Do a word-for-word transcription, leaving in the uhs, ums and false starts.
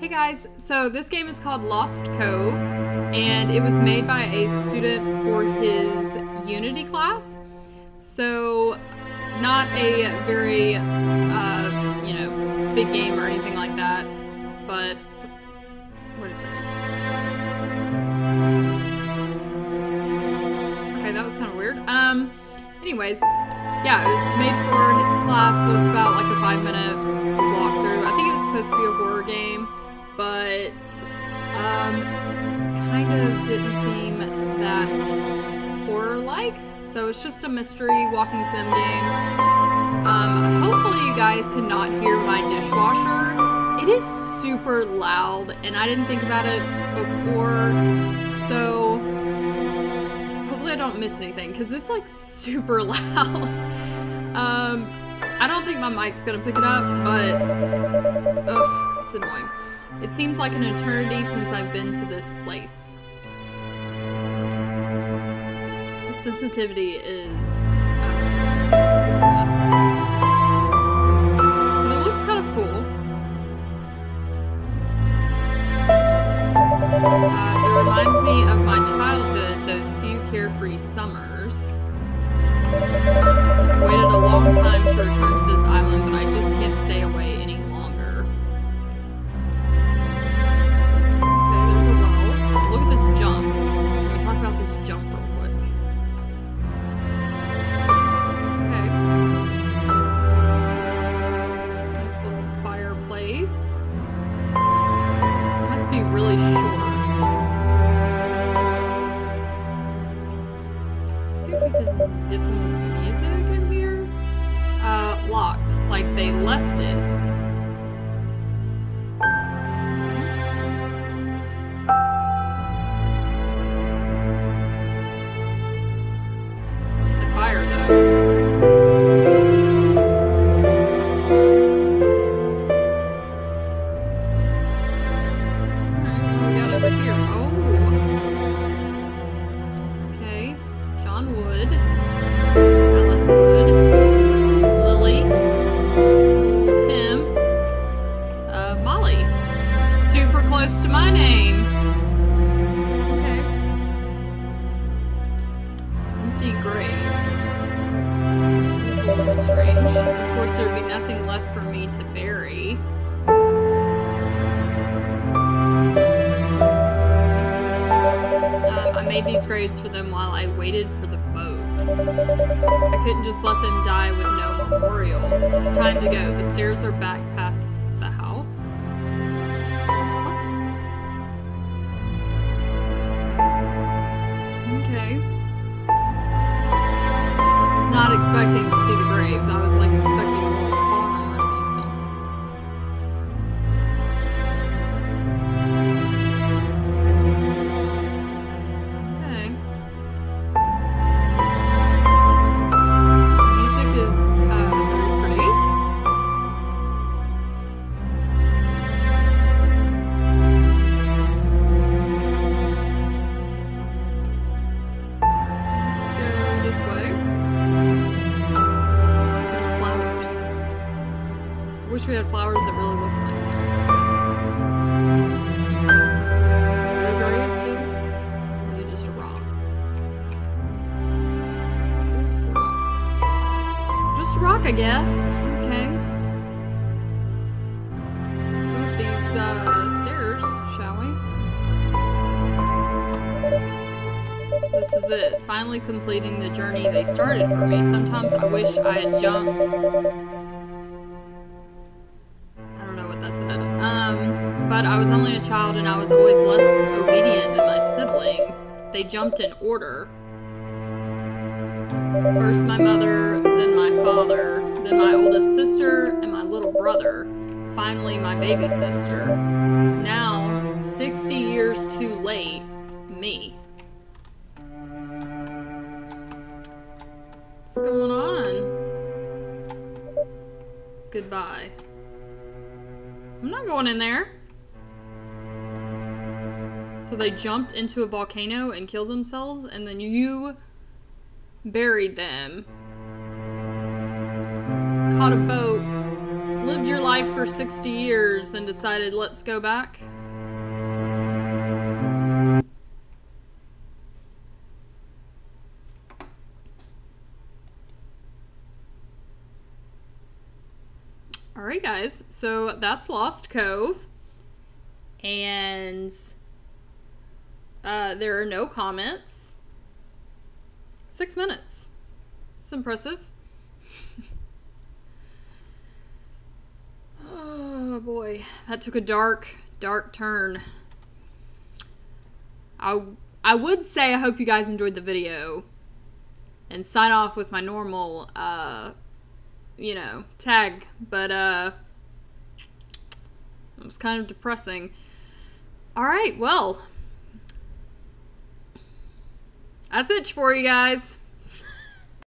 Hey guys, so this game is called Lost Cove, and it was made by a student for his Unity class. So, not a very, uh, you know, big game or anything like that, but, what is that? Okay, that was kind of weird. Um, anyways, yeah, it was made for his class, so it's about like a five minute walkthrough. I think it was supposed to be a horror game, but um, kind of didn't seem that horror-like. So it's just a mystery walking sim game. Um, hopefully you guys cannot hear my dishwasher. It is super loud, and I didn't think about it before, so hopefully I don't miss anything, because it's like super loud. um, I don't think my mic's gonna pick it up, but ugh, it's annoying. It seems like an eternity since I've been to this place. The sensitivity is um, super bad. But it looks kind of cool. Uh, it reminds me of my childhood, those few carefree summers. I waited a long time to return to this island, but I just can't stay away any longer. Okay, there's a well. Look at this jump. Can we talk about this jump real quick? Okay. Nice little fireplace. It must be really short. Let's see if we can get some of this music in here. Uh, locked. Like they left it. The fire, though. Alright, what we got over here? Oh. Okay. John Wood. Alice Wood. Lily. Old Tim. Uh, Molly. Super close to my name. Okay. Empty graves. That's a little strange. Of course, there'd be nothing left for me to bury. Um, I made these graves for them while I waited for the boat. I couldn't just let them die with no memorial. It's time to go. The stairs are back past the house. What? Okay. I was not expecting to see the graves. I was like expecting a little farm or something. Okay. Music is uh, very pretty. Let's go this way. There's flowers. I wish we had flowers that really looked like that. Are they grave too? Or are they just a rock? Just a rock. Just a rock, I guess. Okay. Let's go up these uh, stairs, shall we? This is it. Finally completing the journey they started for me. Sometimes I wish I had jumped. I don't know what that said. Um, but I was only a child and I was always less obedient than my siblings. They jumped in order. First my mother, then my father, then my oldest sister, and my little brother. Finally my baby sister. Now, sixty years too late, me. What's going on? Goodbye. I'm not going in there. So they jumped into a volcano and killed themselves, and then you buried them. Caught a boat lived your life for sixty years and decided, let's go back? Alright guys, so that's Lost Cove, and uh, there are no comments. Six minutes. It's impressive. Oh boy, that took a dark, dark turn. I, I would say I hope you guys enjoyed the video, and sign off with my normal, uh, you know, tag, but, uh, it was kind of depressing. Alright, well, that's it for you guys.